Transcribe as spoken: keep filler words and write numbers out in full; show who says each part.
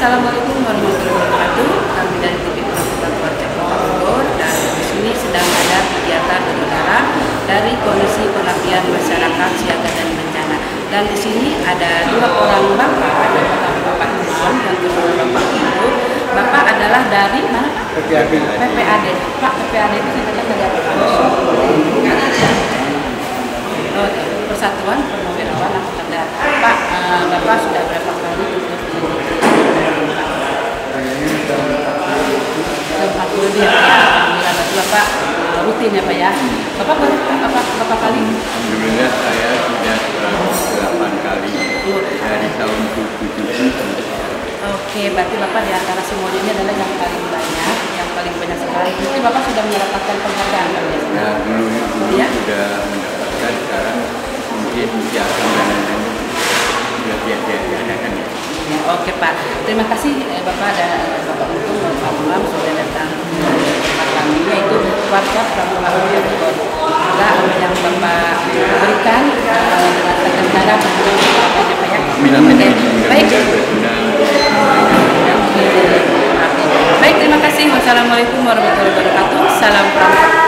Speaker 1: Assalamualaikum warahmatullahi wabarakatuh. Kami dari T V Pramuka Keluarga Kota Bogor, dan di sini sedang ada kegiatan donor darah dari Komisi Pengabdian Masyarakat Siaga dan Bencana. Dan di sini ada dua orang bapak, yang pertama Bapak Imam dan kedua Bapak Ibu. Bapak adalah dari mana? P P A D. P P A D. Pak, P P A D itu sebenarnya kerja Oh, Persatuan Purnawirawan Angkatan Darat. Pak, uh, Bapak sudah berapa kali ikut empat puluh dia ya, alhamdulillah. Berarti Bapak uh, rutin ya Pak ya. Bapak baru apa berapa kali?
Speaker 2: Alhamdulillah saya sudah delapan kali dari tahun tujuh puluh.
Speaker 1: Oke, berarti Bapak di antara semuanya ini adalah yang paling banyak, yang paling banyak sekali. Berarti Bapak sudah mendapatkan penghargaan Pak ya?
Speaker 2: Nah, dulu dulu ya? Sudah mendapatkan, sekarang mungkin ya pendanaan sudah diadakan ya.
Speaker 1: Ya, oke Pak, terima kasih eh, Bapak dan Bapak Untung dan Pak Imam sudah datang ke tempat kami, yaitu warga Pramuka Bogor. Semoga yang Bapak berikan uh, dengan tenaga darah berguna Pak ya. Oke, baik. Baik, terima kasih. Wassalamualaikum warahmatullahi wabarakatuh. Salam Pramuka.